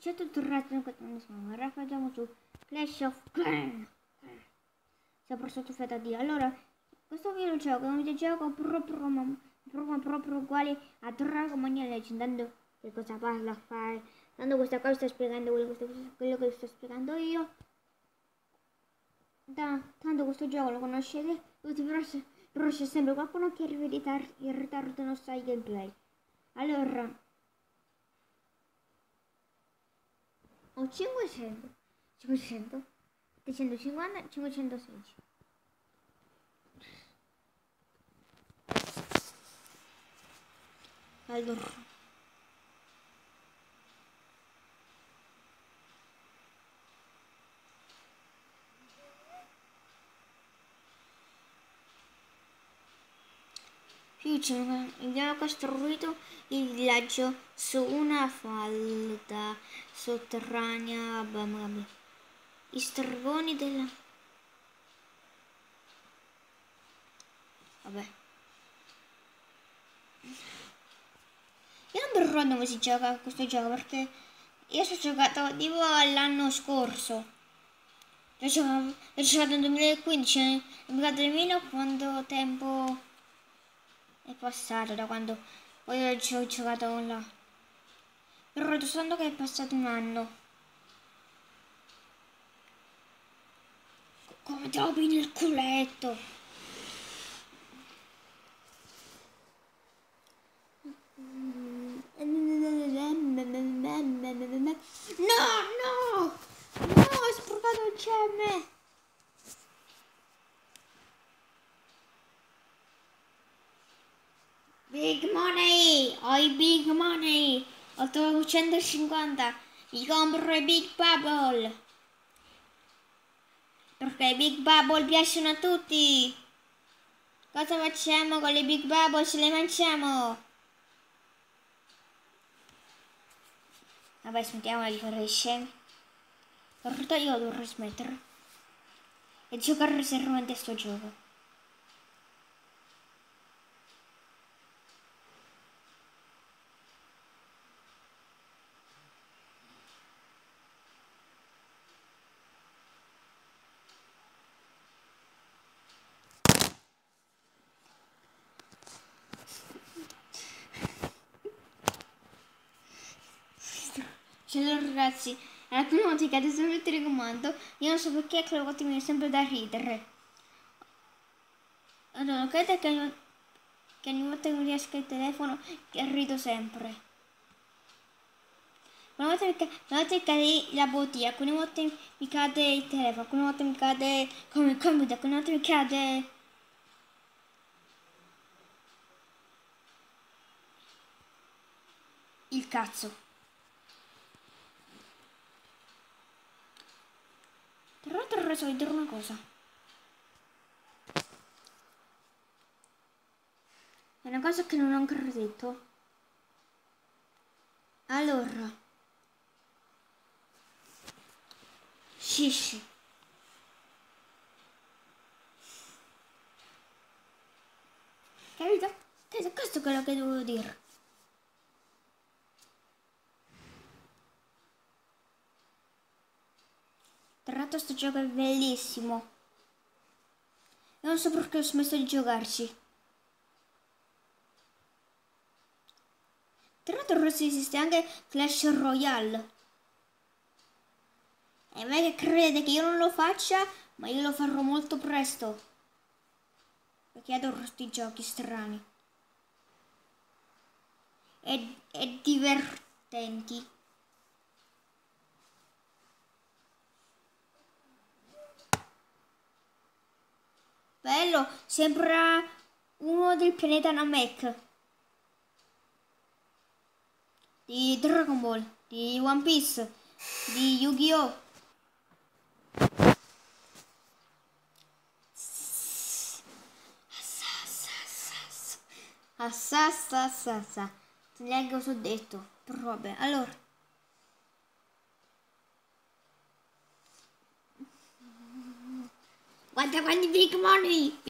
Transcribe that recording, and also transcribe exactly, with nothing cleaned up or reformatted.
C'è tutto il resto in questo momento. Ora facciamo su Clash of Clans. Sempre sottofiato a Dio. Allora, questo videogioco è un videogioco proprio, proprio, proprio uguale a Dragon Ball Legend. Dando che cosa parla a fare. Dando questa cosa sto spiegando quello che sto, quello che sto spiegando io. Da, tanto questo gioco lo conoscete tutti, però, però c'è sempre qualcuno che arriva in ritardo, in ritardo non sa il gameplay. Allora, ho cinquecento, cinquecento, settecentocinquanta, cinquecentosedici. Allora, abbiamo costruito il villaggio su una falda sotterranea. Vabbè, i stregoni della... Vabbè. Io non mi ricordo come si gioca a questo gioco perché io ci ho giocato tipo l'anno scorso. Ho giocato, ho giocato nel duemilaquindici, nel duemila quanto tempo è passato da quando poi ci ho giocato là. Però sto sanno che è passato un anno. Come trovi nel culetto? No, no! No, ho sprucato il gemme! Big money! Ho i big money! ottocentocinquanta! Mi compro i big bubble! Perché i big bubble piacciono a tutti! Cosa facciamo con le big bubble se le mangiamo? Vabbè, smettiamo di fare scemi. In realtà io dovrei smettere e giocare seriamente a sto gioco. Ciao ragazzi, è la prima volta che adesso il telecomando, io non so perché quelle volte mi viene sempre da ridere. Allora, non credete che, che ogni volta che mi riesco il telefono che rido sempre. Una volta mi, una volta mi cade la bottiglia, alcune volte mi cade il telefono, alcune volte mi cade come il computer, alcune volte mi cade... il cazzo. Tra l'altro ora so dire una cosa. È una cosa che non ho ancora detto. Allora. Shish. Capito? Questo è quello che devo dire. Tra l'altro sto gioco è bellissimo. Io non so perché ho smesso di giocarci. Tra l'altro ora esiste anche Clash Royale. E me che crede che io non lo faccia, ma io lo farò molto presto. Perché adoro questi giochi strani. E, e divertenti. Bello, sembra uno del pianeta Namek. Di Dragon Ball, di One Piece, di Yu-Gi-Oh! Assassa, neanche cosa ho detto, però vabbè, allora. Guarda quanti big money!